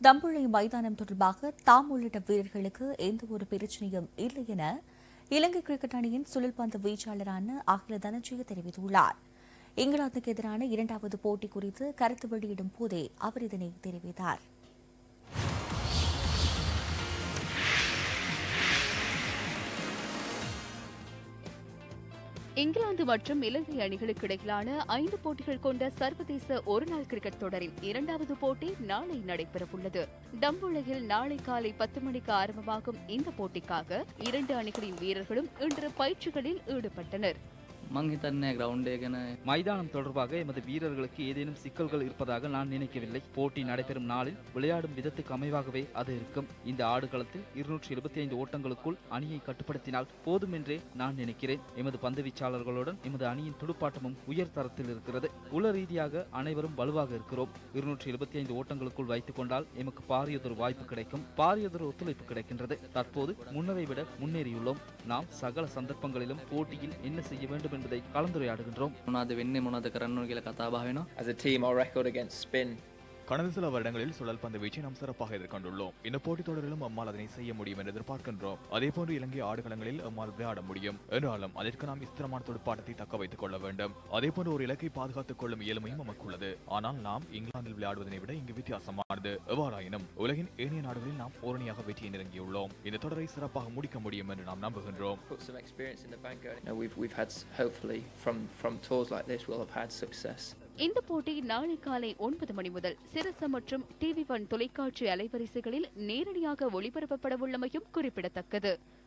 தம்புள்ளை மைதானம் தொடர்பாக தாம் உள்ளிட்ட வீரர்களுக்கு எந்தவொரு பிரச்சனையும் இல்லை என இலங்கை கிரிக்கெட் அணியின் சுழல்பந்து வீச்சாளரான அகில தனஜய தெரிவித்துள்ளார். இங்கிலாந்துக்கு எதிரான இரண்டாவது போட்டி குறித்து கருத்து வெளியிடும் போதே அவர் இதனை தெரிவித்தார். இங்கிலாந்து மற்றும் இலங்கை அணிகளுக்கு இடையிலான 5 போட்டிகள் கொண்ட சர்வதேச ஒருநாள் கிரிக்கெட் தொடரின் இரண்டாவது போட்டி நாளை நடைபெறவுள்ளது. தம்புள்ளையில் நாளை காலை 10 மணிக்கு ஆரம்பமாகும் இந்த போட்டிக்காக 2 அணிகளின் வீரர்களும் இன்று பயிற்சிகளில் ஈடுபட்டனர். மைதானம் தொடர்பாக எமது வீரர்களுக்கு ஏதேனும் சிக்கல்கள் இருப்பதாக நான் நினைக்கவில்லை. போட்டி நடைபெறும் நாளில் விளையாடும் விதத்துக்கு அமைவாகவே அது இருக்கும். இந்த ஆடுகளத்தில் 275 ஓட்டங்களுக்குள் அணியை கட்டுப்படுத்தினால் போதும் என்றே நான் நினைக்கிறேன். எமது பந்து வீச்சாளர்களுடன் எமது அணியின் துடுப்பாட்டமும் உயர் தரத்தில் இருக்கிறது. உள ரீதியாக அனைவரும் வலுவாக இருக்கிறோம். 275 ஓட்டங்களுக்குள் வைத்துக் கொண்டால் எமக்கு பாரியதொரு வாய்ப்பு கிடைக்கும். பாரியதொரு ஒத்துழைப்பு கிடைக்கின்றது. தற்போது முன்னரை விட முன்னேறியுள்ளோம். நாம் சகல சந்தர்ப்பங்களிலும் போட்டியில் என்ன செய்ய வேண்டும் என்பதை கலந்துரையாடுகின்றோம். As a team, our record against spin. கடந்த சில வருடங்களில் சுழல் பந்து வீச்சை நாம் சிறப்பாக எதிர்கொண்டுள்ளோம். இந்த போட்டித் தொடரிலும் நம்மால் அதனை செய்ய முடியும் என்று எதிர்பார்க்கின்றோம். அதேபோன்று இலங்கை ஆடுகளங்களில் நம்மால் விளையாட முடியும் என்றாலும் அதற்கு நாம் ஸ்திரமான துடுப்பாட்டத்தை தக்க வைத்துக் கொள்ள வேண்டும். அதேபோன்று ஒரு இலக்கை பாதுகாத்துக் கொள்ளும் இயலுமையும் நமக்கு உள்ளது. ஆனால் நாம் இங்கிலாந்தில் விளையாடுவதனை விட இங்கு வித்தியாசமானது. எவ்வாறாயினும் உலகின் ஏனைய நாடுகளில் நாம் ஓரணியாக வெற்றியை நெருங்கியுள்ளோம். இந்த தொடரை சிறப்பாக முடிக்க முடியும் என்று நாம் நம்புகின்றோம். இந்த போட்டி நாளை காலை 9 மணி முதல் சிரச மற்றும் TV1 தொலைக்காட்சி அலைவரிசைகளில் நேரடியாக ஒளிபரப்பப்படவுள்ளமையும் குறிப்பிடத்தக்கது.